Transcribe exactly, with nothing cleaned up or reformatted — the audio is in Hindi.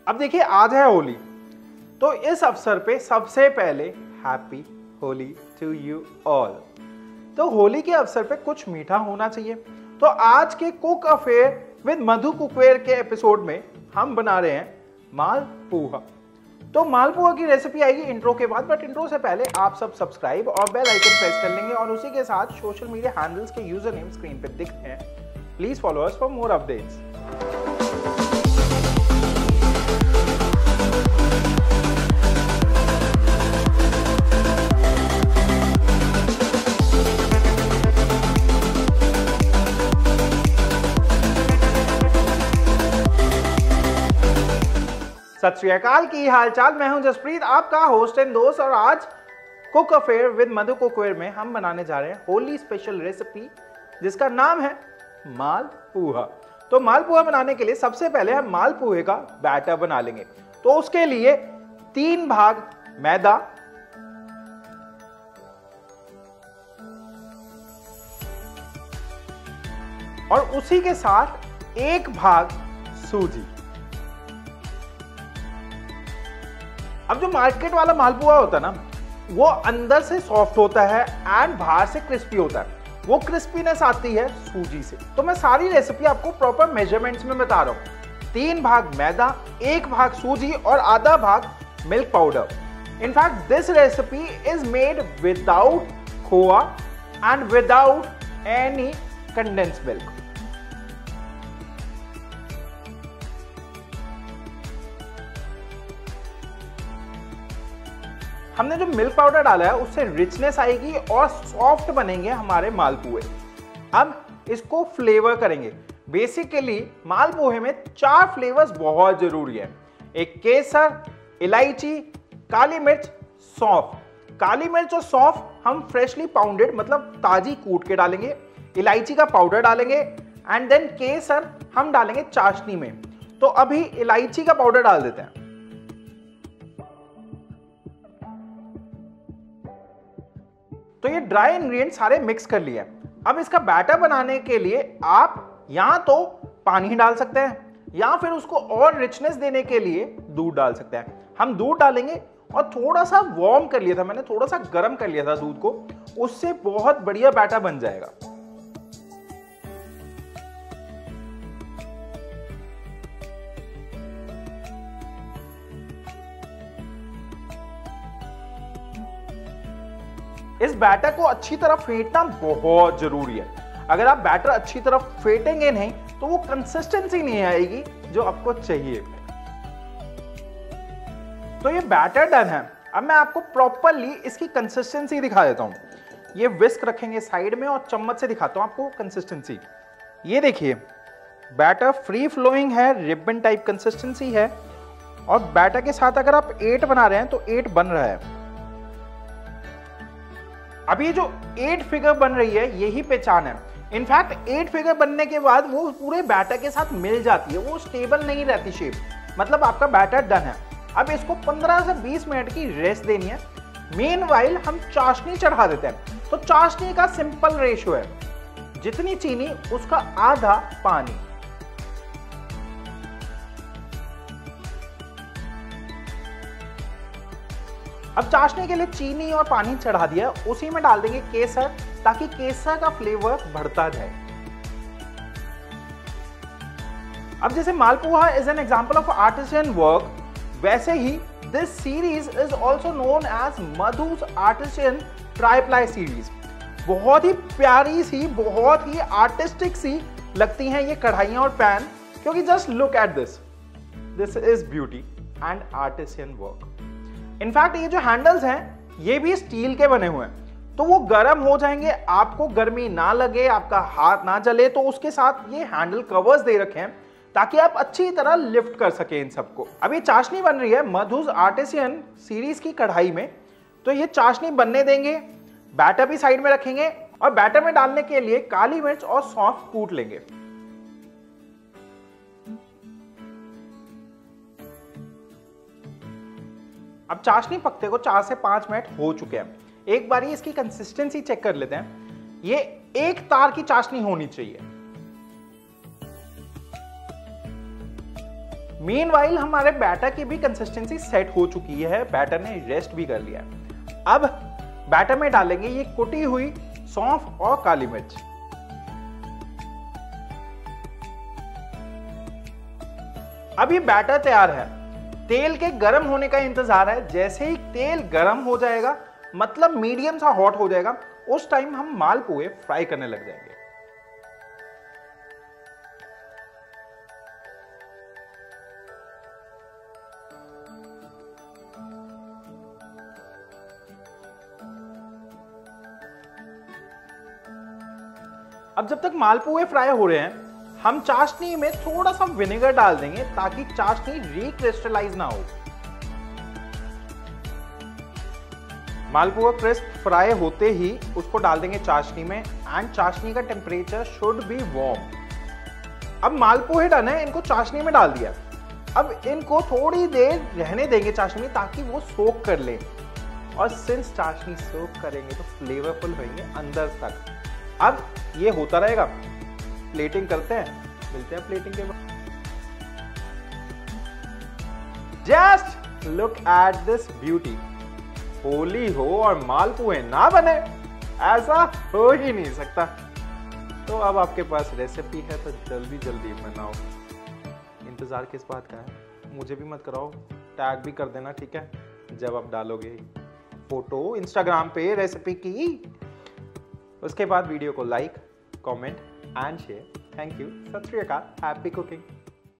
अब देखिए आज है होली, तो इस अवसर पे सबसे पहले happy Holi to you all. तो होली के अवसर पे कुछ मीठा होना चाहिए, तो आज के cook affair with Madhu cookware के एपिसोड में हम बना रहे हैं मालपुआ। तो मालपुआ की रेसिपी आएगी इंट्रो के बाद, बट इंट्रो से पहले आप सब सब्सक्राइब और बेल आइकन प्रेस कर लेंगे और उसी के साथ सोशल मीडिया हैंडल्स के यूजर नेम स्क्रीन पे दिख रहे हैं। Please follow us for more updates. Sat Shri अकाल, की हालचाल। मैं हूं जसप्रीत, आपका होस्ट एंड दोस्त, और आज cook affair with Madhu cookware में हम बनाने जा रहे हैं होली स्पेशल रेसिपी जिसका नाम है मालपुआ। तो मालपुआ बनाने के लिए सबसे पहले हम मालपुए का बैटर बना लेंगे। तो उसके लिए तीन भाग मैदा, और उसी के साथ एक भाग सूजी। अब जो मार्केट वाला मालपुआ होता है ना, वो अंदर से सॉफ्ट होता है एंड बाहर से क्रिस्पी होता है। वो क्रिस्पीनेस आती है सूजी से। तो मैं सारी रेसिपी आपको प्रॉपर मेजरमेंट्स में बता रहा हूं। तीन भाग मैदा, एक भाग सूजी और आधा भाग milk powder. In fact this recipe is made without khoya and without any condensed milk. हमने जो मिल्क पाउडर डाला है उससे रिचनेस आएगी और सॉफ्ट बनेंगे हमारे मालपुए। अब इसको फ्लेवर करेंगे। बेसिकली मालपुए में चार फ्लेवर्स बहुत जरूरी है। एक केसर, इलायची, काली मिर्च, सौंफ। काली मिर्च और सौंफ हम फ्रेशली पाउंडेड मतलब ताजी कूट के डालेंगे। इलायची का पाउडर डालेंगे एंड देन केसर हम डालेंगे चाशनी में। तो अभी इलायची का पाउडर डाल देते हैं। तो ये ड्राई इंग्रेडिएंट सारे मिक्स कर लिए। अब इसका बैटर बनाने के लिए आप या तो पानी डाल सकते हैं या फिर उसको और रिचनेस देने के लिए दूध डाल सकते हैं। हम दूध डालेंगे और थोड़ा सा वार्म कर लिया था मैंने, थोड़ा सा गर्म कर लिया था दूध को, उससे बहुत बढ़िया बैटर बन जाएगा। इस बैटर को अच्छी तरह फेंटना बहुत जरूरी है। अगर आप बैटर अच्छी तरह फेंटेंगे नहीं तो वो कंसिस्टेंसी नहीं आएगी जो आपको चाहिए। तो ये बैटर डन है। अब मैं आपको प्रॉपरली इसकी कंसिस्टेंसी दिखा देता हूं। ये विस्क रखेंगे साइड में और चम्मच से दिखाता हूं आपको कंसिस्टेंसी। ये देखिए बैटर फ्री फ्लोइंग है, रिबन टाइप कंसिस्टेंसी है, और बैटर के साथ अगर आप एट बना रहे हैं तो एट बन रहा है। अब ये जो एट फिगर बन रही है यही पहचान है। इनफैक्ट एट फिगर बनने के बाद वो पूरे बैटर के साथ मिल जाती है, वो स्टेबल नहीं रहती शेप, मतलब आपका बैटर डन है। अब इसको पंद्रह से बीस मिनट की रेस्ट देनी है। मीनवाइल हम चाशनी चढ़ा देते हैं। तो चाशनी का सिंपल रेशियो है, जितनी चीनी उसका आधा पानी। अब चाशनी के लिए चीनी और पानी चढ़ा दिया, उसी में डाल देंगे केसर ताकि केसर का फ्लेवर बढ़ता जाए। अब जैसे malpua is an example of artisan work, वैसे ही this series is also known as Madhu's artisan triply series. बहुत ही प्यारी सी, बहुत ही आर्टिस्टिक सी लगती हैं ये कढ़ाइयां और पैन, क्योंकि just look at this, this is beauty and artisan work. In fact ये जो हैंडल्स हैं ये भी स्टील के बने हुए हैं, तो वो गर्म हो जाएंगे, आपको गर्मी ना लगे, आपका हाथ ना जले। तो उसके साथ ये हैंडल कवर्स दे रखे हैं ताकि आप अच्छी तरह लिफ्ट कर सके इन सबको। अब ये चाशनी बन रही है मधु's आर्टिसन सीरीज की कढ़ाई में, तो ये चाशनी बनने देंगे। बैटर भी साइड में रखेंगे और बैटर में डालने के लिए काली मिर्च और सौंफ कूट लेंगे। अब चाशनी पकते को चार से पांच मिनट हो चुके हैं। एक बार इसकी कंसिस्टेंसी चेक कर लेते हैं। ये एक तार की चाशनी होनी चाहिए। मीनवाइल हमारे बैटर की भी कंसिस्टेंसी सेट हो चुकी है, बैटर ने रेस्ट भी कर लिया है। अब बैटर में डालेंगे ये कुटी हुई सौंफ और काली मिर्च। अब ये बैटर तैयार है, तेल के गर्म होने का इंतजार है। जैसे ही तेल गर्म हो जाएगा, मतलब मीडियम सा हॉट हो जाएगा, उस टाइम हम मालपुए फ्राई करने लग जाएंगे। अब जब तक मालपुए फ्राई हो रहे हैं, हम चाशनी में थोड़ा सा विनेगर डाल देंगे ताकि चाशनी रिक्रिस्टलाइज ना हो। मालपुआ क्रिस्प फ्राई होते ही उसको डाल देंगे चाशनी में, एंड चाशनी का टेम्परेचर शुड बी वार्म। अब मालपुए डन है, इनको चाशनी में डाल दिया। अब इनको थोड़ी देर रहने देंगे चाशनी में ताकि वो सोक कर ले, और सिंस चाशनी सोक करेंगे तो फ्लेवरफुल होंगे अंदर तक। अब ये होता रहेगा, प्लेटिंग करते हैं, मिलते हैं प्लेटिंग के बाद। Just look at this beauty. Holi हो और मालपुए ना बने, ऐसा हो ही नहीं सकता। तो अब आपके पास रेसिपी है तो जल्दी जल्दी बनाओ। इंतजार किस बात का है, मुझे भी मत कराओ, टैग भी कर देना, ठीक है, जब आप डालोगे फोटो इंस्टाग्राम पे रेसिपी की। उसके बाद वीडियो को like, comment and share. Thank you. Sat Shri Akal. Happy cooking.